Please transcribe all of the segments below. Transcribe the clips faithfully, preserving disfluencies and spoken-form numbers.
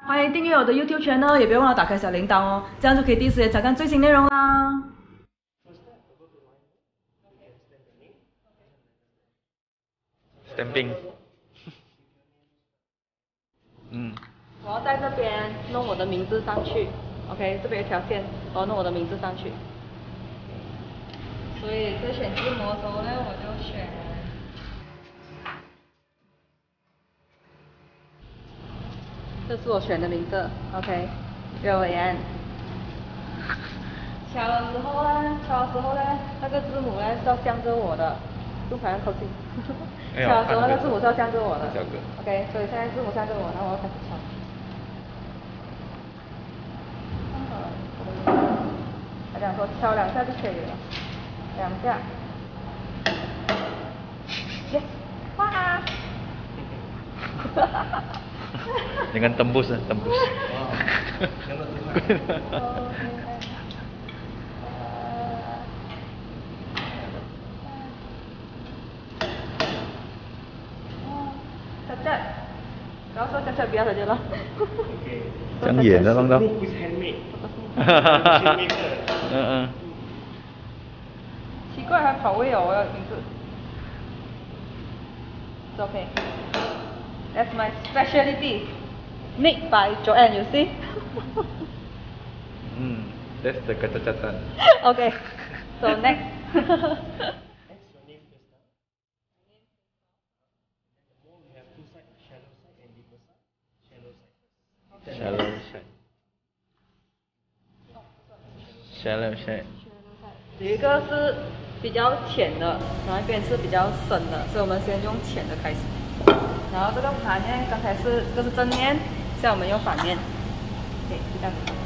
欢迎订阅我的 YouTube channel， 也别忘了打开小铃铛哦，这样就可以第一时间查看最新内容啦。 Stamping。嗯。 我要在这边弄我的名字上去 ，OK， 这边有一条线，我要弄我的名字上去。所以在选字模的时候呢，我就选。 这是我选的名字 ，OK， 刘伟安。敲的时候呢，敲的时候呢，那个字母呢是要向着我的，录牌要靠近。敲的时候那个字母是要向着我的 ，OK， 所以现在字母向着我，然后我要开始敲。他讲说敲两下就可以了，两下。耶，哇！哈哈哈。 Dengan tembus lah, tembus. Wow. Cacat. Kau so cacat biasa je lah. Chẳng hiển ra bang đâu. Hahaha. 奇怪，还跑位哦，我要名字。It's okay. That's my specialty. Made by Joanne, you see? Hmm, that's the kecacatan. Okay, so next. Next, your name first. The more we have two sides, shallow side and deeper side. Shallow side first. Shallow side. Shallow side. 有一个是比较浅的，然后一边是比较深的，所以我们先用浅的开始。然后这个盘呢，刚才是这个是正面，现在我们用反面。对，就这样子。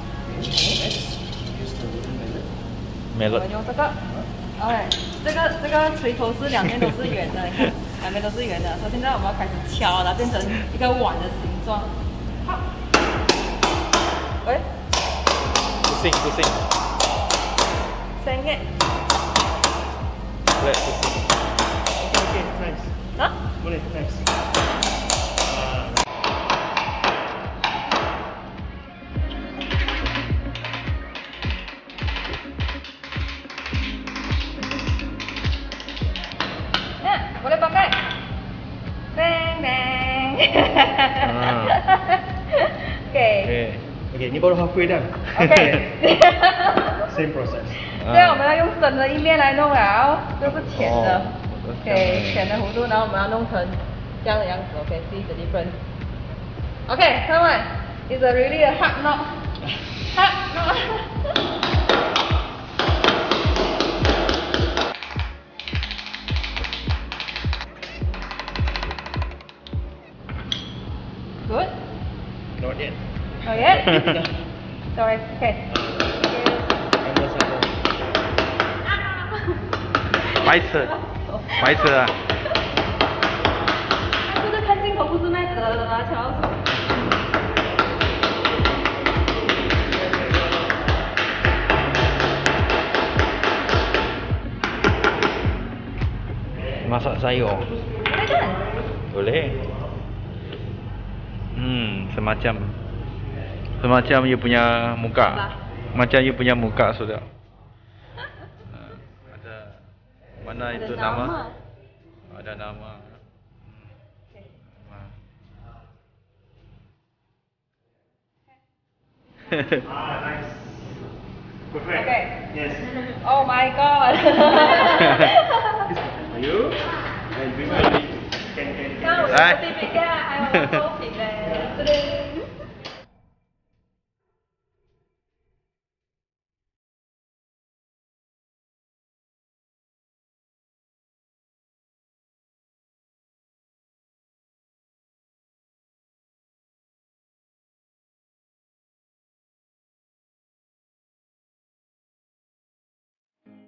我们用这个 ，OK， 这个这个锤头是两面都是圆的，你看，两边都是圆的。所以现在我们要开始敲它，变成一个碗的形状。好，喂， 不行不行。 三个。 Boleh pusing. Okay, okay, nice. Hah? Boleh, nice. Nah, boleh pakai. Bang bang. Okay. Okay, ni baru halfway dah. Okay. Same process. 现在我们要用深的一面来弄了，这是浅的 ，OK， 浅的弧度，然后我们要弄成这样的样子 ，OK，see the difference。OK，come on，it's a really a hard knot，hard knot。Good. Not yet. Not yet. Sorry. Okay. 白痴，白痴啊！ 他就是看镜头不是卖得的吗？乔叔。 Masak sayur. Boleh kan? Boleh. Hmm, semacam semacam you punya muka. Macam you punya muka sudah. Mana ada itu nama? nama? Ada nama. Okay. Ah, nice. Perfect. Okay. Yes. Oh my god. Are you? And we will can can. 看我的 certificate，还有我的作品嘞，对对。